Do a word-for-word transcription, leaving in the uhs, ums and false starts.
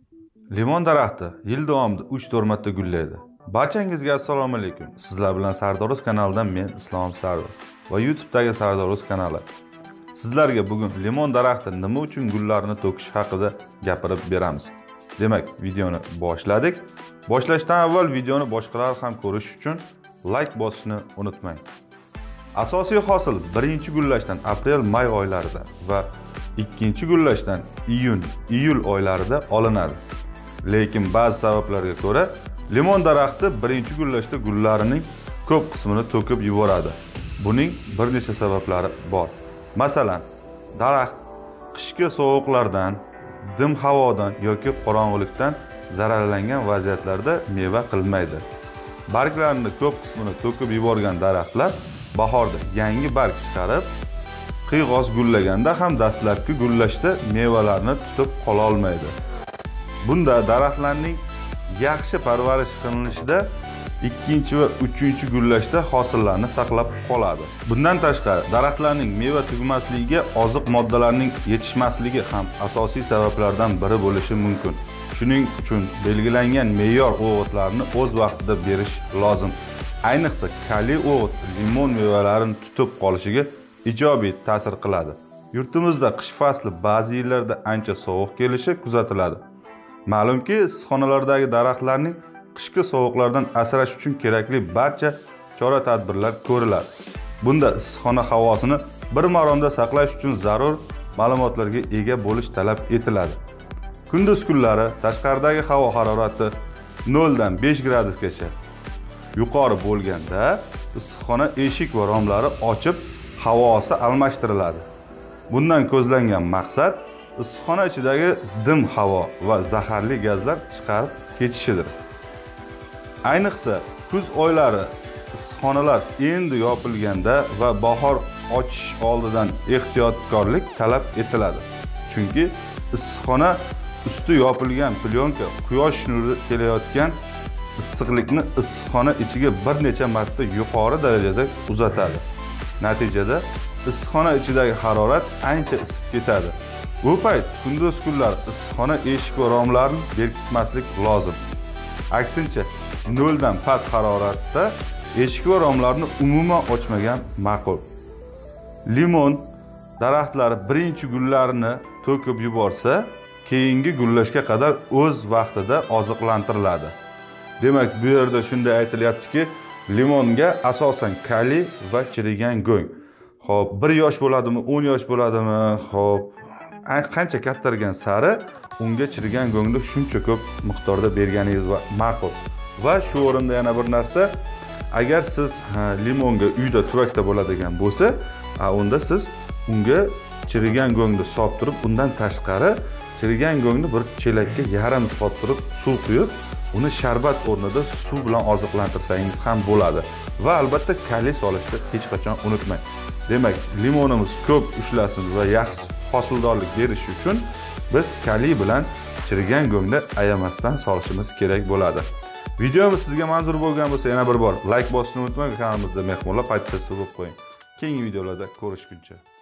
Limon daraxti yil davomida uch to'rt marta gullaydi. Barchangizga assalomu alaykum. Sizlar bilan Sardor kanalidan men Islom Sardor va YouTube'dagi Sardor kanali. Sizlarga bugun limon daraxti nima uchun gullarni to'kish haqida gapirib beramiz. Demak, videoni boshladik. Boshlashdan avval videoni boshqalar ham ko'rish uchun like bosishni unutmang. Asosiy hosil birinchi gullashdan aprel-may oylarida va ikkinchi gullashdan iyun-iyul oylarida olinadi. Lekin ba'zi sabablarga ko'ra limon daraxti birinchi gullashda gullarining ko'p qismini to'kib yuboradi. Buning bir necha sabablari bor. Masalan, daraxt qishki sovuqlardan, dim havodan yoki qorong'ulikdan zararlangan vaziyatlarda meva qilmaydi. Barglarining ko'p qismini to'kib yuborgan daraxtlar bahorda yangi barg chiqarib, qiyg'os gullaganda ham dastlabki gullashda mevalarni tutib qola olmaydi. Bunda daraxtlarning yaxshi parvarish qilinishida ikkinchi va uchinchi gullashda hosillarni saqlab qoladi. Bundan tashqari, daraxtlarning meva tugmasligiga oziq moddalarning yetishmasligi ham asosiy sabablardan biri bo'lishi mumkin. Shuning uchun belgilangan me'yor o'g'itlarni o'z vaqtida berish lozim. Ayniqsa kaliy o'g'it limon mevalarini tutib qolishiga ijobiy ta'sir qiladi. Yurtimizda qish fasli ba'zi yillarda ancha sovuq kelishi kuzatiladi. Ma'lumki, issiqxonalardagi daraxtlarning qishki sovuqlardan asrash uchun kerakli barcha chora-tadbirlar ko'riladi. Bunda issiqxona havosini bir maromda saqlash uchun zarur ma'lumotlarga ega bo'lish talab etiladi. Kunduz kunlari tashqaridagi havo harorati nol dan besh gradusgacha yuqori bo'lganda issiqxona eshik va romlari ochib, havosi almashtiriladi. Bundan ko'zlangan maqsad issiqxona ichidagi dim havo va zaharli gazlar chiqarib ketishidir. Ayniqsa kuz oylari issiqxonalar endi yopilganda va bahor ochish oldidan ehtiyotkorlik talab etiladi. Chunki issiqxona usti yopilgan plyonka quyosh nuri kelayotgan issiqlikni issiqxona ichiga bir necha marta yuqori darajada uzatadi. Natijada issiqxona ichidagi harorat ancha isib ketadi. Bu payt kunduz kunlar issiqxona eshik va romlarini berkitmaslik lozim. Aksincha, nol dan past haroratda eshik va romlarni umuman ochmagan ma'qul. Limon daraxtlari birinchi gullarini to'kib yuborsa, keyingi gullashga qadar o'z vaqtida oziqlantiriladi. Demak, bu yerda shunday aytilyaptiki, limonga asosan kaliy va chirigan go'ng. Xo'p, bir yosh bo'ladimi, o'n yosh bo'ladimi? Xo'p, qancha kattargan sari unga chirigan go'ngni shuncha ko'p miqdorda berganingiz ma'qul. Va shu o'rinda yana bir narsa, agar siz limonga uyda tuvakda bo'ladigan bo'lsa, unda siz unga chirigan go'ngni solib, undan tashqari chirigan go'ngni bir chelakka yarim solib turib, suv quyib, uni sharbat o'rnida suv bilan oziqlantirsangiz ham bo'ladi. Va albatta kaliy solishni hech qachon unutmang. Demak, limonimiz ko'p ushlasin va yaxshi hosildorlik berish uchun biz kaliy bilan chirigan go'ngni ayamasdan solishimiz kerak bo'ladi. Videomiz sizga manzur bo'lgan bo'lsa, yana bir bor like bosishni unutmang, kanalimizda mehmonlar paytida bo'lib qo'ying. Keyingi videolarda ko'rishguncha